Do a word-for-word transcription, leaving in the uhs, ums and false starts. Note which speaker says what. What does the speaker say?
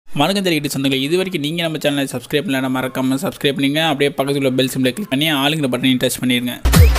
Speaker 1: வணக்கம் ஜல்லிக்கட்டு சொந்தங்கள், இது வரைக்கும் நீங்கள் நம்ம சேனலை சப்ஸ்கிரைப் பண்ணலாம், மறக்காமல் சப்ஸ்கிரைப் பண்ணிங்க. அப்படியே பக்கத்தில் உள்ள பெல் சிம்பிளை கிளிக் பண்ணி ஆளுங்கிற பட்டனையும் டச் பண்ணிடுங்க.